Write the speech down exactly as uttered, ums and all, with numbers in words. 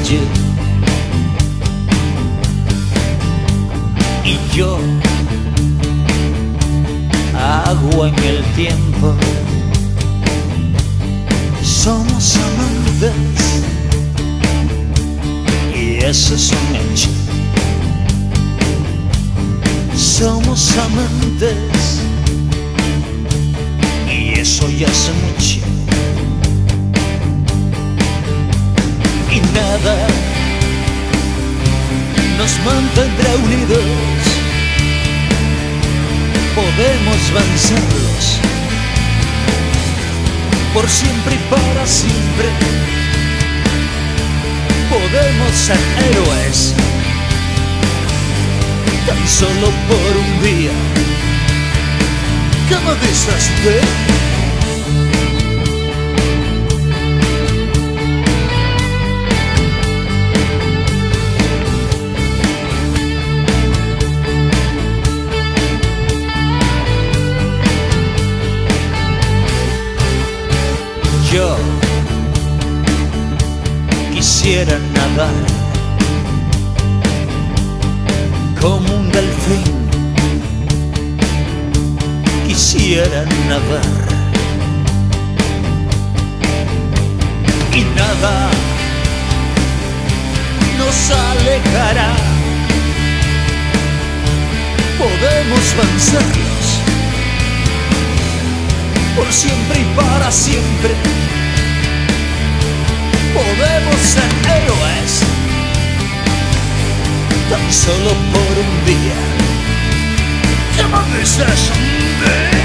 you. Y yo, agua en el tiempo. Somos amantes y eso es un hecho. Somos amantes y eso ya hace mucho. Y nada nos mantendrá unidos. Podemos vencerlos por siempre y para siempre. Podemos ser héroes tan solo por un día. ¿Qué me dices de? Yo quisiera nadar como un delfín, quisiera nadar y nada nos alejará. Podemos vencerlos por siempre y para siempre. Podemos ser héroes tan solo por un día. ¿Qué me dices?